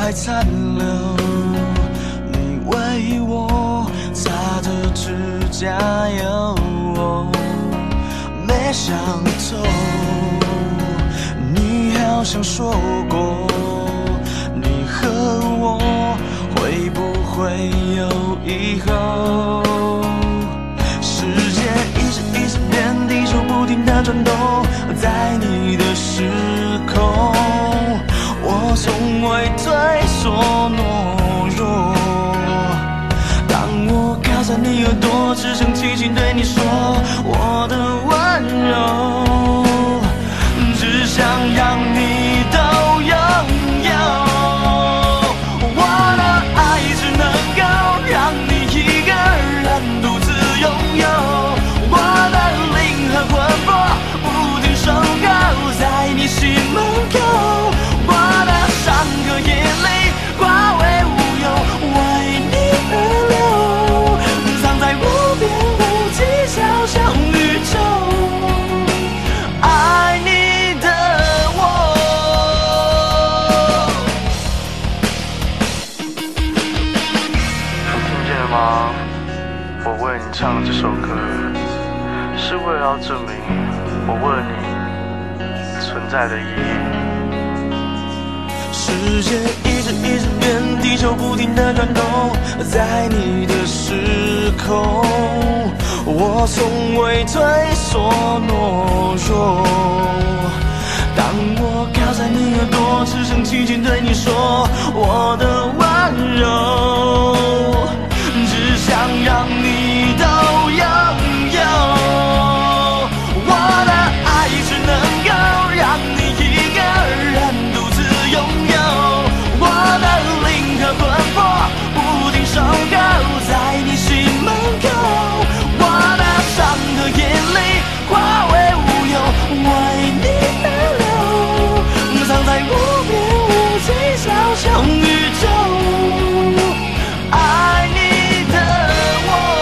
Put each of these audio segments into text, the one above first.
还残留，你为我擦的指甲油，没想透，你好像说过，你和我会不会有以后？世界一直变，地球不停地转动，在你的时空，我从未退缩懦弱。当我靠在你耳朵，只想轻轻对你说我的温柔，只想让你都拥有。我的爱只能够让你一个人独自拥有，我的灵和魂魄不停守候在你心门口，我的伤和眼泪化为乌有，为你而流，藏在无边无际小小宇宙，爱你的我。 听见了吗？我为你唱这首歌，是为了要证明我为了你存在的意义。 世界一直变，地球不停地转动，在你的时空，我从未退缩懦弱。当我靠在你耳朵，只想轻轻对你说我的温柔，只想让你都拥有。我的爱只能够让你一个人独自拥有，我的灵和魂魄不停守候在你心门口，我的伤和眼泪化为乌有，为你而流，藏在无边无际小小宇宙，爱你的我。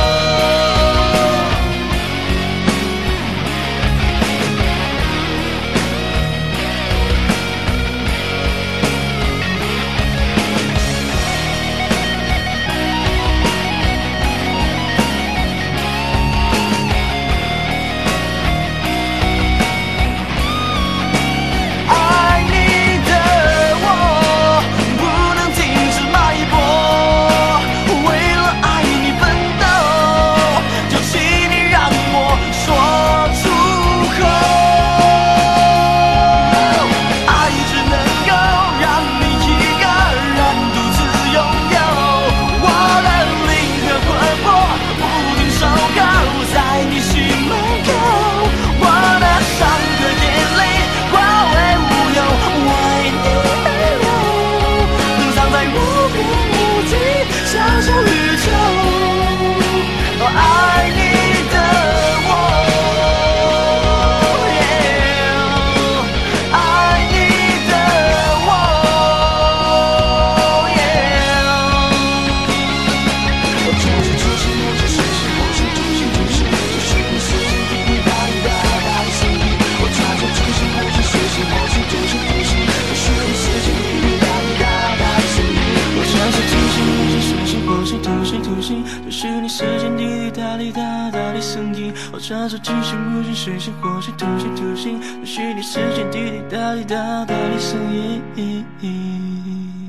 就是你时间滴滴答滴答答的声音，我抓住金星无尽水星火星土星土星，就是你时间滴滴答滴答答的声音。